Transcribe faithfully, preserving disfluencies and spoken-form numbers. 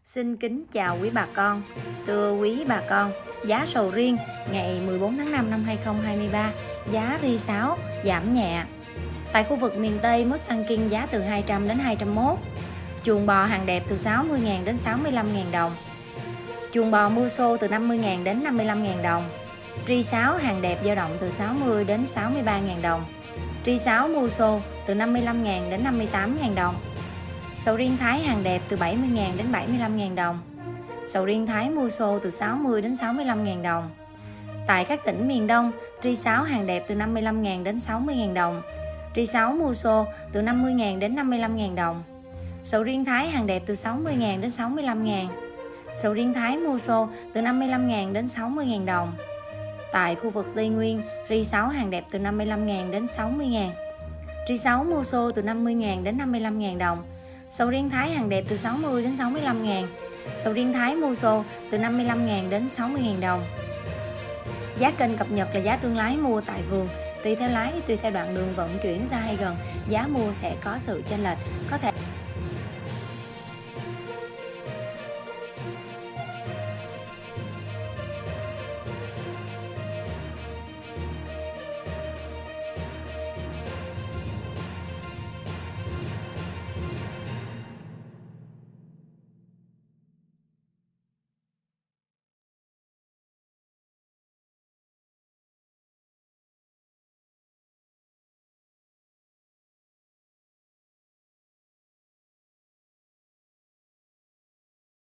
Xin kính chào quý bà con. Thưa quý bà con, giá sầu riêng ngày mười bốn tháng năm năm hai nghìn không trăm hai mươi ba, giá ri sáo giảm nhẹ. Tại khu vực miền Tây, mốt xăng King giá từ hai trăm đến hai trăm mốt. Chuồng bò hàng đẹp từ sáu mươi nghìn đến sáu mươi lăm nghìn đồng. Chuồng bò Muso từ năm mươi nghìn đến năm mươi lăm nghìn đồng. Ri sáo hàng đẹp dao động từ sáu mươi đến sáu mươi ba nghìn đồng. Ri sáo Muso từ năm mươi lăm nghìn đến năm mươi tám nghìn đồng. Sầu riêng Thái hàng đẹp từ bảy mươi nghìn đến bảy mươi lăm nghìn đồng. Sầu riêng Thái Muso từ sáu mươi đến sáu mươi lăm nghìn đồng. Tại các tỉnh miền Đông, ri sáo hàng đẹp từ năm mươi lăm nghìn đến sáu mươi nghìn đồng. Ri sáo Muso từ năm mươi nghìn đến năm mươi lăm nghìn đồng. Sầu riêng Thái hàng đẹp từ sáu mươi nghìn đến sáu mươi lăm nghìn. Sầu riêng Thái Muso từ năm mươi lăm nghìn đến sáu mươi nghìn đồng. Tại khu vực Tây Nguyên, ri sáo hàng đẹp từ năm mươi lăm nghìn đến sáu mươi nghìn. Ri sáo Muso từ năm mươi nghìn đến năm mươi lăm nghìn đồng. Sầu riêng Thái hàng đẹp từ sáu mươi đến sáu mươi lăm nghìn. Sầu riêng Thái Muso từ năm mươi lăm nghìn đến sáu mươi nghìn đồng. Giá kênh cập nhật là giá thương lái mua tại vườn. Tùy theo lái, tùy theo đoạn đường vận chuyển xa hay gần, giá mua sẽ có sự chênh lệch. Có thể